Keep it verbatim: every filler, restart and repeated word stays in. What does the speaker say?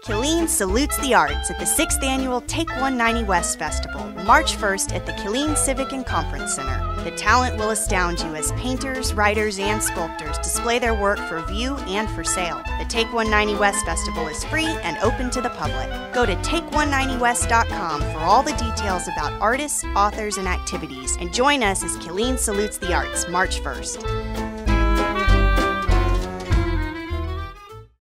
Killeen salutes the arts at the sixth Annual Take one ninety West Festival, March first at the Killeen Civic and Conference Center. The talent will astound you as painters, writers, and sculptors display their work for view and for sale. The Take one ninety West Festival is free and open to the public. Go to take one ninety west dot com for all the details about artists, authors, and activities, and join us as Killeen salutes the arts March first.